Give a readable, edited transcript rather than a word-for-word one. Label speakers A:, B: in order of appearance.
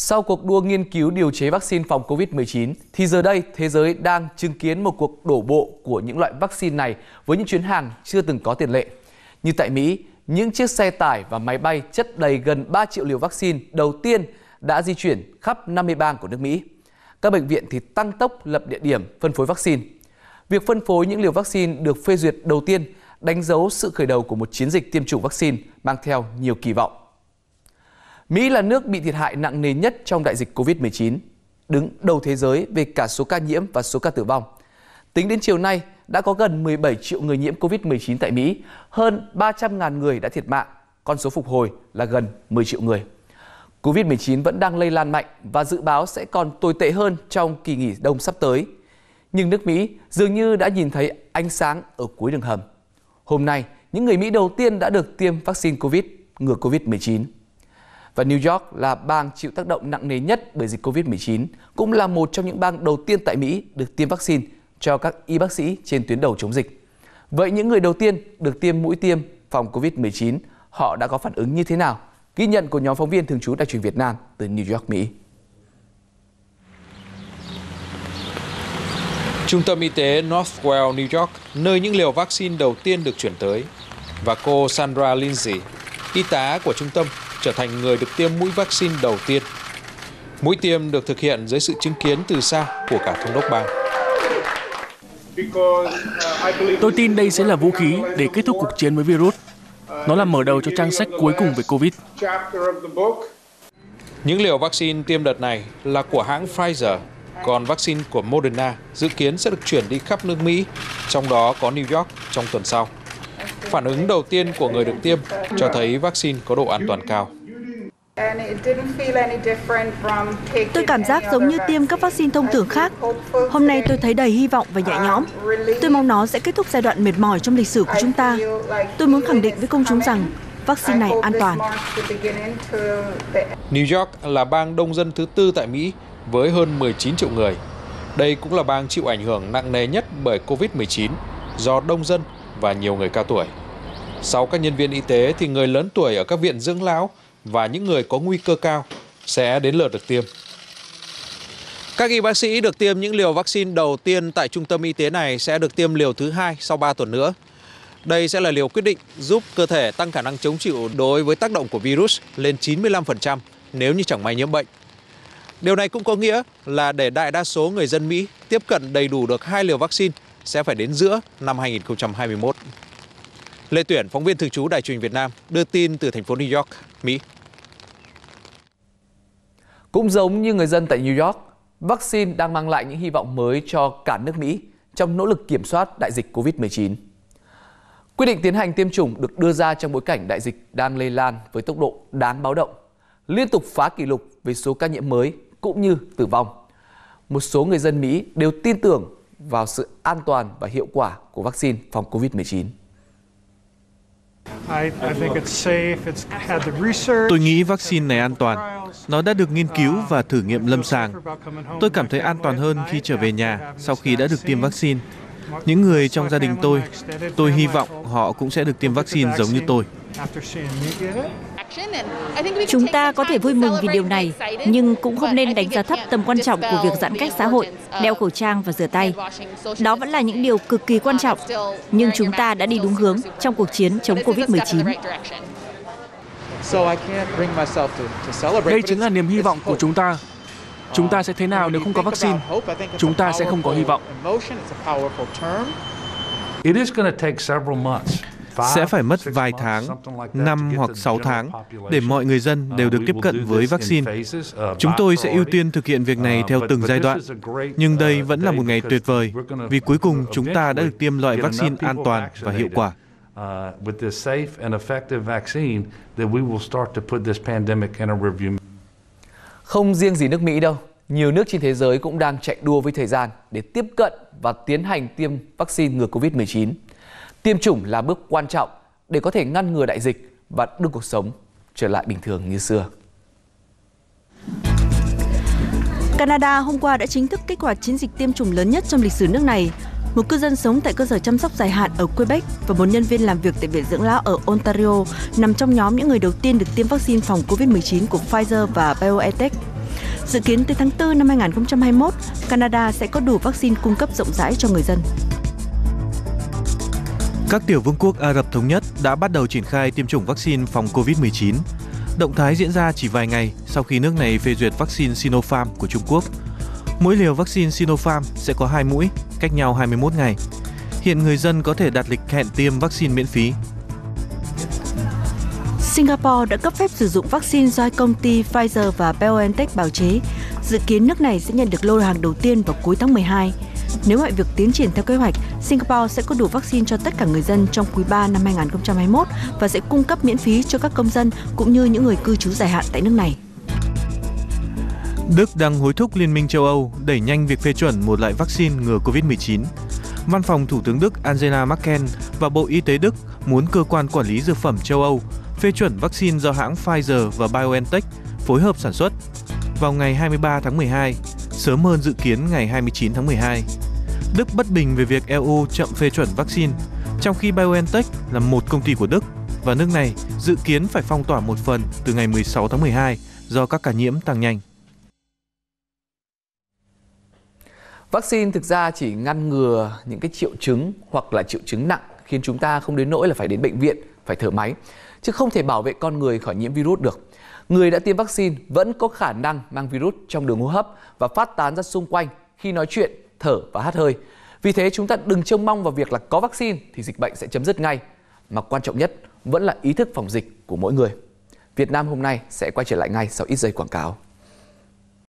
A: Sau cuộc đua nghiên cứu điều chế vaccine phòng Covid-19, thì giờ đây thế giới đang chứng kiến một cuộc đổ bộ của những loại vaccine này với những chuyến hàng chưa từng có tiền lệ. Như tại Mỹ, những chiếc xe tải và máy bay chất đầy gần 3 triệu liều vaccine đầu tiên đã di chuyển khắp 50 bang của nước Mỹ. Các bệnh viện thì tăng tốc lập địa điểm phân phối vaccine. Việc phân phối những liều vaccine được phê duyệt đầu tiên đánh dấu sự khởi đầu của một chiến dịch tiêm chủng vaccine mang theo nhiều kỳ vọng. Mỹ là nước bị thiệt hại nặng nề nhất trong đại dịch Covid-19, đứng đầu thế giới về cả số ca nhiễm và số ca tử vong. Tính đến chiều nay, đã có gần 17 triệu người nhiễm Covid-19 tại Mỹ, hơn 300.000 người đã thiệt mạng, con số phục hồi là gần 10 triệu người. Covid-19 vẫn đang lây lan mạnh và dự báo sẽ còn tồi tệ hơn trong kỳ nghỉ đông sắp tới. Nhưng nước Mỹ dường như đã nhìn thấy ánh sáng ở cuối đường hầm. Hôm nay, những người Mỹ đầu tiên đã được tiêm vaccine ngừa Covid-19. Và New York là bang chịu tác động nặng nề nhất bởi dịch Covid-19, cũng là một trong những bang đầu tiên tại Mỹ được tiêm vaccine cho các y bác sĩ trên tuyến đầu chống dịch. Vậy những người đầu tiên được tiêm mũi tiêm phòng Covid-19, họ đã có phản ứng như thế nào? Ghi nhận của nhóm phóng viên thường trú Đài truyền Việt Nam từ New York, Mỹ.
B: Trung tâm y tế Northwell, New York, nơi những liều vaccine đầu tiên được chuyển tới. Và cô Sandra Lindsay, y tá của trung tâm, trở thành người được tiêm mũi vaccine đầu tiên. Mũi tiêm được thực hiện dưới sự chứng kiến từ xa của cả thống đốc bang.
C: Tôi tin đây sẽ là vũ khí để kết thúc cuộc chiến với virus. Nó là mở đầu cho trang sách cuối cùng về Covid.
B: Những liều vaccine tiêm đợt này là của hãng Pfizer, còn vaccine của Moderna dự kiến sẽ được chuyển đi khắp nước Mỹ, trong đó có New York trong tuần sau. Phản ứng đầu tiên của người được tiêm cho thấy vaccine có độ an toàn cao.
D: Tôi cảm giác giống như tiêm các vaccine thông thường khác. Hôm nay tôi thấy đầy hy vọng và nhẹ nhõm. Tôi mong nó sẽ kết thúc giai đoạn mệt mỏi trong lịch sử của chúng ta. Tôi muốn khẳng định với công chúng rằng vaccine này an toàn.
B: New York là bang đông dân thứ tư tại Mỹ với hơn 19 triệu người. Đây cũng là bang chịu ảnh hưởng nặng nề nhất bởi Covid-19 do đông dân và nhiều người cao tuổi. Sau các nhân viên y tế thì người lớn tuổi ở các viện dưỡng lão và những người có nguy cơ cao sẽ đến lượt được tiêm. Các y bác sĩ được tiêm những liều vaccine đầu tiên tại trung tâm y tế này sẽ được tiêm liều thứ 2 sau 3 tuần nữa. Đây sẽ là liều quyết định giúp cơ thể tăng khả năng chống chịu đối với tác động của virus lên 95% nếu như chẳng may nhiễm bệnh. Điều này cũng có nghĩa là để đại đa số người dân Mỹ tiếp cận đầy đủ được 2 liều vaccine sẽ phải đến giữa năm 2021. Lê Tuyển, phóng viên thường trú Đài truyền Việt Nam, đưa tin từ thành phố New York, Mỹ.
A: Cũng giống như người dân tại New York, vaccine đang mang lại những hy vọng mới cho cả nước Mỹ trong nỗ lực kiểm soát đại dịch Covid-19. Quyết định tiến hành tiêm chủng được đưa ra trong bối cảnh đại dịch đang lây lan với tốc độ đáng báo động, liên tục phá kỷ lục về số ca nhiễm mới cũng như tử vong. Một số người dân Mỹ đều tin tưởng vào sự an toàn và hiệu quả của vaccine phòng Covid-19.
E: Tôi nghĩ vaccine này an toàn. Nó đã được nghiên cứu và thử nghiệm lâm sàng. Tôi cảm thấy an toàn hơn khi trở về nhà sau khi đã được tiêm vaccine. Những người trong gia đình tôi hy vọng họ cũng sẽ được tiêm vaccine giống như tôi.
D: Chúng ta có thể vui mừng vì điều này, nhưng cũng không nên đánh giá thấp tầm quan trọng của việc giãn cách xã hội, đeo khẩu trang và rửa tay. Đó vẫn là những điều cực kỳ quan trọng, nhưng chúng ta đã đi đúng hướng trong cuộc chiến chống Covid-19.
C: Đây chính là niềm hy vọng của chúng ta. Chúng ta sẽ thế nào nếu không có vaccine? Chúng ta sẽ không có hy vọng.
E: Sẽ phải mất vài tháng, 5 hoặc 6 tháng để mọi người dân đều được tiếp cận với vaccine. Chúng tôi sẽ ưu tiên thực hiện việc này theo từng giai đoạn. Nhưng đây vẫn là một ngày tuyệt vời, vì cuối cùng chúng ta đã được tiêm loại vaccine an toàn và hiệu quả.
A: Không riêng gì nước Mỹ đâu, nhiều nước trên thế giới cũng đang chạy đua với thời gian để tiếp cận và tiến hành tiêm vaccine ngừa Covid-19. Tiêm chủng là bước quan trọng để có thể ngăn ngừa đại dịch và đưa cuộc sống trở lại bình thường như xưa.
D: Canada hôm qua đã chính thức kích hoạt chiến dịch tiêm chủng lớn nhất trong lịch sử nước này. Một cư dân sống tại cơ sở chăm sóc dài hạn ở Quebec và một nhân viên làm việc tại viện dưỡng lão ở Ontario nằm trong nhóm những người đầu tiên được tiêm vaccine phòng Covid-19 của Pfizer và BioNTech. Dự kiến tới tháng 4 năm 2021, Canada sẽ có đủ vaccine cung cấp rộng rãi cho người dân.
E: Các tiểu vương quốc Ả Rập Thống Nhất đã bắt đầu triển khai tiêm chủng vaccine phòng COVID-19. Động thái diễn ra chỉ vài ngày sau khi nước này phê duyệt vaccine Sinopharm của Trung Quốc. Mỗi liều vaccine Sinopharm sẽ có 2 mũi, cách nhau 21 ngày. Hiện người dân có thể đặt lịch hẹn tiêm vaccine miễn phí.
D: Singapore đã cấp phép sử dụng vaccine do công ty Pfizer và BioNTech bào chế. Dự kiến nước này sẽ nhận được lô hàng đầu tiên vào cuối tháng 12. Nếu mọi việc tiến triển theo kế hoạch, Singapore sẽ có đủ vaccine cho tất cả người dân trong quý 3 năm 2021 và sẽ cung cấp miễn phí cho các công dân cũng như những người cư trú dài hạn tại nước này.
E: Đức đang hối thúc Liên minh châu Âu đẩy nhanh việc phê chuẩn một loại vaccine ngừa COVID-19. Văn phòng Thủ tướng Đức Angela Merkel và Bộ Y tế Đức muốn cơ quan quản lý dược phẩm châu Âu phê chuẩn vaccine do hãng Pfizer và BioNTech phối hợp sản xuất vào ngày 23 tháng 12, sớm hơn dự kiến ngày 29 tháng 12. Đức bất bình về việc EU chậm phê chuẩn vaccine, trong khi BioNTech là một công ty của Đức và nước này dự kiến phải phong tỏa một phần từ ngày 16 tháng 12 do các ca nhiễm tăng nhanh.
A: Vaccine thực ra chỉ ngăn ngừa những cái triệu chứng hoặc là triệu chứng nặng khiến chúng ta không đến nỗi là phải đến bệnh viện, phải thở máy, chứ không thể bảo vệ con người khỏi nhiễm virus được. Người đã tiêm vaccine vẫn có khả năng mang virus trong đường hô hấp và phát tán ra xung quanh khi nói chuyện, thở và hắt hơi. Vì thế chúng ta đừng trông mong vào việc là có vaccine thì dịch bệnh sẽ chấm dứt ngay, mà quan trọng nhất vẫn là ý thức phòng dịch của mỗi người. Việt Nam hôm nay sẽ quay trở lại ngay sau ít giây quảng cáo.